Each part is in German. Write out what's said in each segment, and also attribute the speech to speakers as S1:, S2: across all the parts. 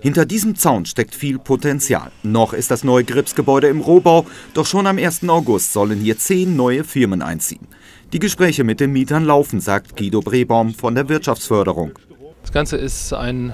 S1: Hinter diesem Zaun steckt viel Potenzial. Noch ist das neue Grips-Gebäude im Rohbau, doch schon am 1. August sollen hier 10 neue Firmen einziehen. Die Gespräche mit den Mietern laufen, sagt Guido Brebaum von der Wirtschaftsförderung.
S2: Das Ganze ist ein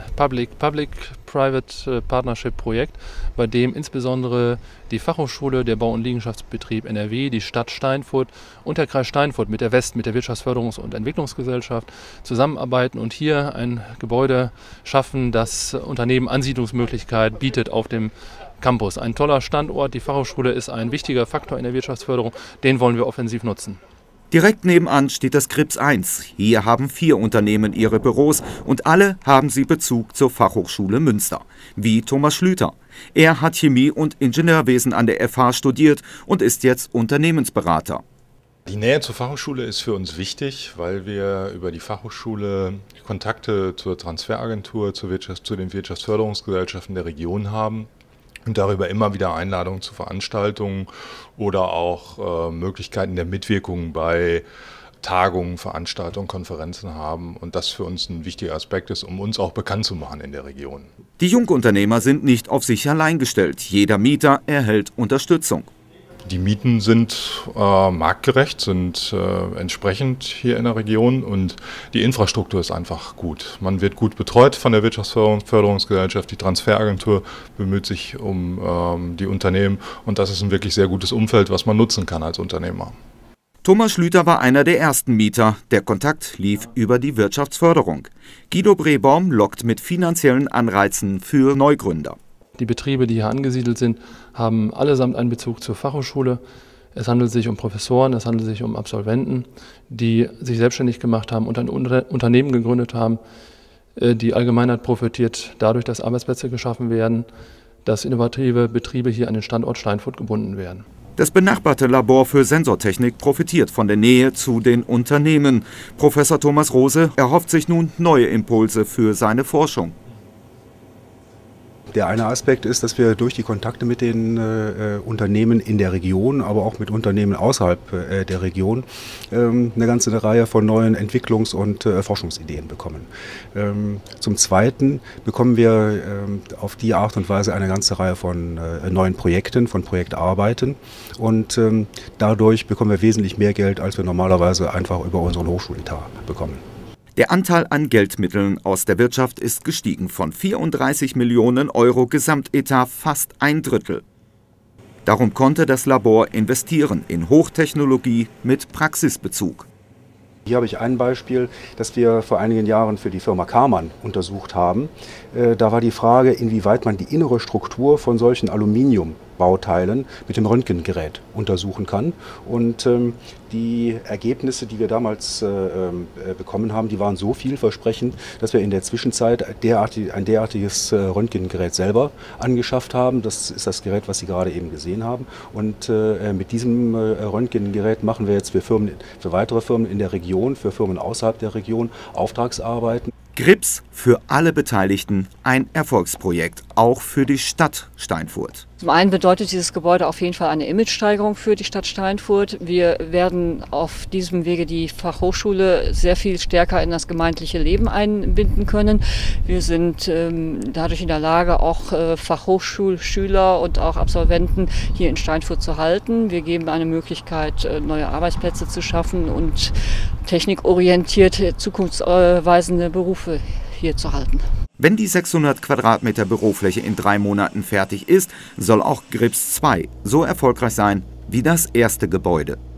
S2: Public-Private Partnership-Projekt, bei dem insbesondere die Fachhochschule, der Bau- und Liegenschaftsbetrieb NRW, die Stadt Steinfurt und der Kreis Steinfurt mit der mit der Wirtschaftsförderungs- und Entwicklungsgesellschaft zusammenarbeiten und hier ein Gebäude schaffen, das Unternehmen Ansiedlungsmöglichkeit bietet auf dem Campus. Ein toller Standort, die Fachhochschule ist ein wichtiger Faktor in der Wirtschaftsförderung, den wollen wir offensiv nutzen.
S1: Direkt nebenan steht das Grips 1. Hier haben 4 Unternehmen ihre Büros und alle haben sie Bezug zur Fachhochschule Münster. Wie Thomas Schlüter. Er hat Chemie und Ingenieurwesen an der FH studiert und ist jetzt Unternehmensberater.
S3: Die Nähe zur Fachhochschule ist für uns wichtig, weil wir über die Fachhochschule Kontakte zur Transferagentur, zu den Wirtschaftsförderungsgesellschaften der Region haben. Und darüber immer wieder Einladungen zu Veranstaltungen oder auch Möglichkeiten der Mitwirkung bei Tagungen, Veranstaltungen, Konferenzen haben. Und das für uns ein wichtiger Aspekt ist, um uns auch bekannt zu machen in der Region.
S1: Die Jungunternehmer sind nicht auf sich allein gestellt. Jeder Mieter erhält Unterstützung.
S3: Die Mieten sind marktgerecht, sind entsprechend hier in der Region und die Infrastruktur ist einfach gut. Man wird gut betreut von der Wirtschaftsförderungsgesellschaft, die Transferagentur bemüht sich um die Unternehmen und das ist ein wirklich sehr gutes Umfeld, was man nutzen kann als Unternehmer.
S1: Thomas Schlüter war einer der ersten Mieter. Der Kontakt lief über die Wirtschaftsförderung. Guido Brebaum lockt mit finanziellen Anreizen für Neugründer.
S2: Die Betriebe, die hier angesiedelt sind, haben allesamt einen Bezug zur Fachhochschule. Es handelt sich um Professoren, es handelt sich um Absolventen, die sich selbstständig gemacht haben und ein Unternehmen gegründet haben. Die Allgemeinheit profitiert dadurch, dass Arbeitsplätze geschaffen werden, dass innovative Betriebe hier an den Standort Steinfurt gebunden werden.
S1: Das benachbarte Labor für Sensortechnik profitiert von der Nähe zu den Unternehmen. Professor Thomas Rose erhofft sich nun neue Impulse für seine Forschung.
S4: Der eine Aspekt ist, dass wir durch die Kontakte mit den Unternehmen in der Region, aber auch mit Unternehmen außerhalb der Region eine ganze Reihe von neuen Entwicklungs- und Forschungsideen bekommen. Zum Zweiten bekommen wir auf die Art und Weise eine ganze Reihe von neuen Projekten, von Projektarbeiten und dadurch bekommen wir wesentlich mehr Geld, als wir normalerweise einfach über unseren Hochschuletat bekommen.
S1: Der Anteil an Geldmitteln aus der Wirtschaft ist gestiegen von 34 Millionen Euro Gesamtetat fast ein Drittel. Darum konnte das Labor investieren in Hochtechnologie mit Praxisbezug.
S4: Hier habe ich ein Beispiel, das wir vor einigen Jahren für die Firma Karmann untersucht haben. Da war die Frage, inwieweit man die innere Struktur von solchen Aluminiumbauteilen mit dem Röntgengerät untersuchen kann. Und die Ergebnisse, die wir damals bekommen haben, die waren so vielversprechend, dass wir in der Zwischenzeit ein derartiges Röntgengerät selber angeschafft haben. Das ist das Gerät, was Sie gerade eben gesehen haben. Und mit diesem Röntgengerät machen wir jetzt für weitere Firmen in der Region, für Firmen außerhalb der Region Auftragsarbeiten.
S1: Grips für alle Beteiligten ein Erfolgsprojekt, auch für die Stadt Steinfurt.
S5: Zum einen bedeutet dieses Gebäude auf jeden Fall eine Imagesteigerung für die Stadt Steinfurt. Wir werden auf diesem Wege die Fachhochschule sehr viel stärker in das gemeindliche Leben einbinden können. Wir sind dadurch in der Lage, auch Fachhochschulschüler und auch Absolventen hier in Steinfurt zu halten. Wir geben eine Möglichkeit, neue Arbeitsplätze zu schaffen und technikorientierte, zukunftsweisende Berufe hier zu halten.
S1: Wenn die 600 Quadratmeter Bürofläche in 3 Monaten fertig ist, soll auch Grips 2 so erfolgreich sein wie das erste Gebäude.